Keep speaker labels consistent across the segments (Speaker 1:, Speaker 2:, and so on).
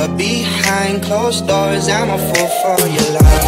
Speaker 1: But behind closed doors, I'm a fool for your love.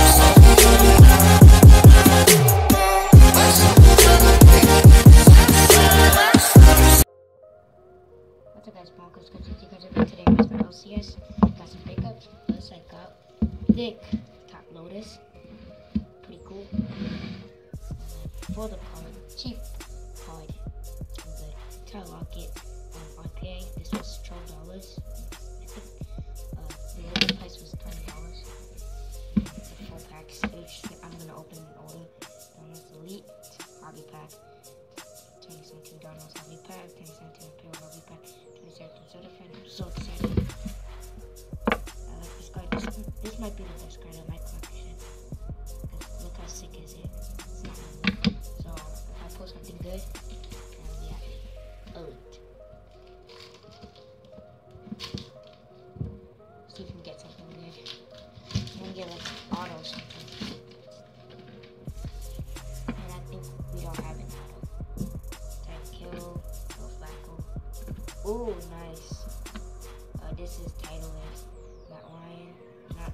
Speaker 2: What's up guys, Broncos, today with my LCS. Got some pickups. First I got thick top lotus. Pretty cool. For the card, cheap card. Good. Tie locket on IPA. This was $12. I think the local price was $20. 4 packs each. I'm gonna open an order. Donald's Elite Hobby Pack. 2017 Donald's Hobby Pack. 2017 Imperial Hobby Pack. 2017 Certified. I'm so excited. I like this card. This might be the best card of my collection. Look how sick is it. It's not really. So if I post something good, then yeah, elite. See if we can get something good. I'm gonna get like auto or something. And I think we don't have an auto. Type kill, no Flacco. Ooh, nice. This is Titleist. Not Lion, not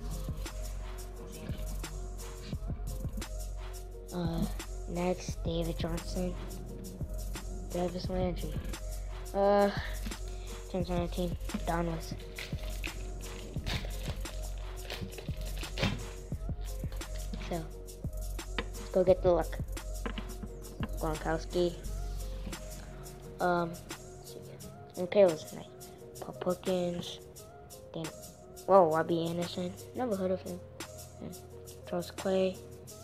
Speaker 2: number. Next, David Johnson. Davis Landry. 2017, Donwas. So, let's go get the luck. Gronkowski. Imperials tonight. Paul Perkins. Damn. Whoa, Robbie Anderson. Never heard of him. Charles Clay.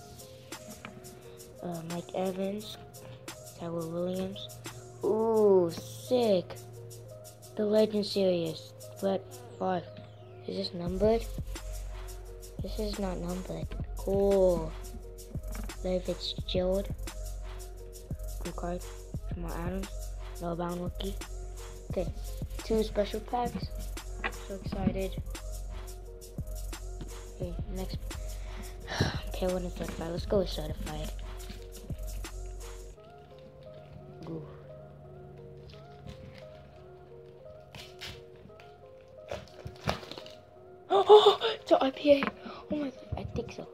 Speaker 2: Mike Evans. Tyrell Williams. Ooh, sick. The Legend Series. Flat 5. Is this numbered? This is not numbered. Cool. Larry Fitzgerald. Cool card. Jamal Adams. No bound rookie. Okay. 2 special packs. So excited. Okay, next. Okay, what is certified? Let's go with certified. Ooh. Oh, it's an IPA. Oh my, I think so.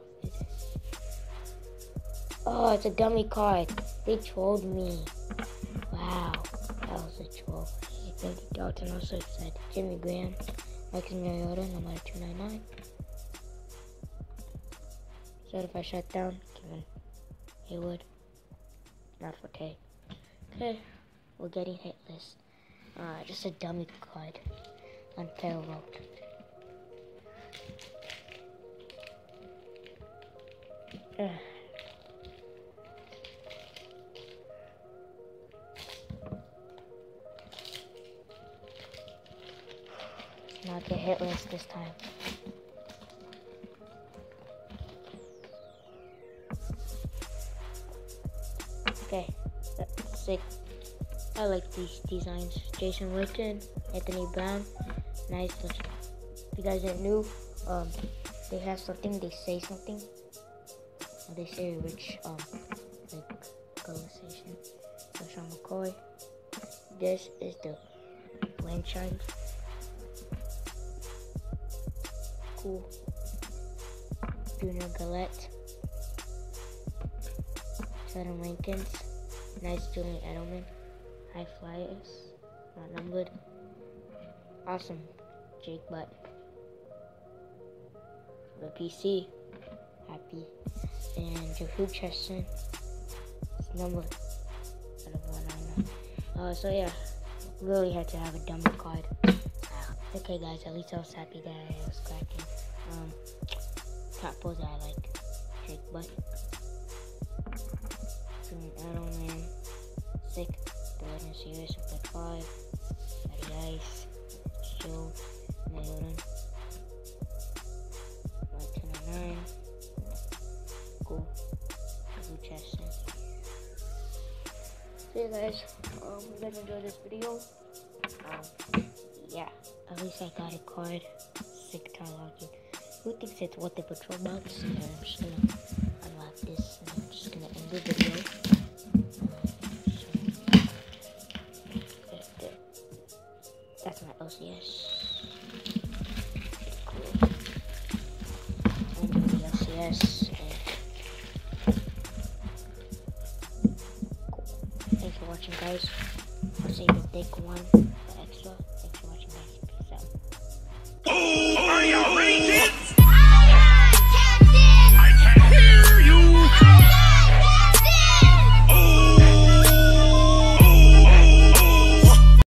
Speaker 2: Oh, it's a dummy card. They trolled me. Wow, that was a troll. Thank you, Dalton. I'm so excited. Jimmy Graham, Mike Mariota, number 299. Certified shutdown. Kevin Hayward. Not for K. Okay, we're getting hit list. Just a dummy card. Unparalleled. Not get hit list this time. Okay, that's sick. I like these designs. Jason Witten, Anthony Brown, nice. If you guys are new, they have something, they say something. Or they say which, like, conversation. So Sean McCoy. This is the Blanchard. Cool. Junior Gillette. Adam Rankins. Nice Julian Edelman. High Flyers. Not numbered. Awesome. Jake Butt. The PC. Happy. And Jehu Chesson. It's numbered. Out of 199. So yeah. Really had to have a dumber card. Okay guys, at least I was happy that I was cracking. Top pose I like. Jake Butt. Edelman. Sick. The Legend Series of the 5. Matty Ice. Joe. Mayodan. 129. Cool. Blue Chesson. So yeah guys, if you guys enjoyed this video, yeah, at least I got a card. Sick tie locking. Who thinks it's worth the patrol box? I'm just gonna unlock this and I'm just gonna end the video. That's my LCS. guys. I'll save the thick one.